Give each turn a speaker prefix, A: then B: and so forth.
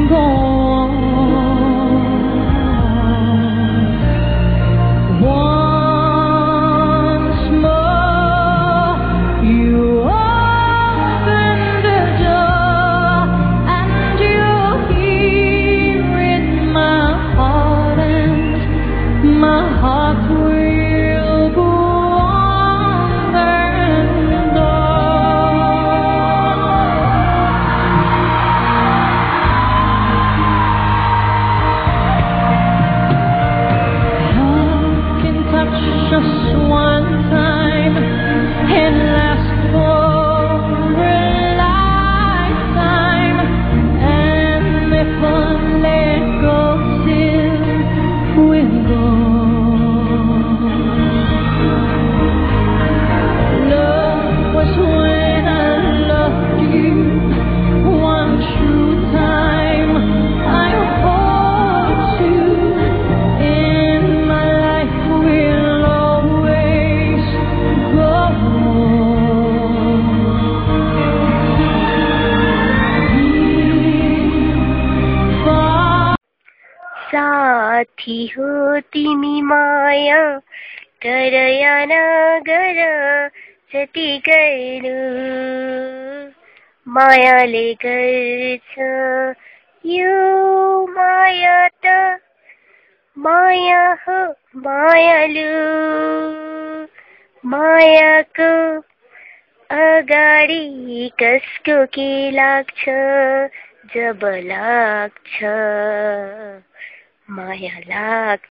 A: go on. Once more, you open the door, and you're here in my heart, and my heart will go on and on. Just one time and last for a lifetime, and if I let go, still will go. Love was when I loved you one true time. I hold you in my life will always go on.
B: साथी हो तिमी माया गर या नगर जति गर्नु मायाले गर्छ यो माया त माया हो मायालु मायाको अगाडि कसको के लाग्छ जब लाग्छ माया लाग्छ।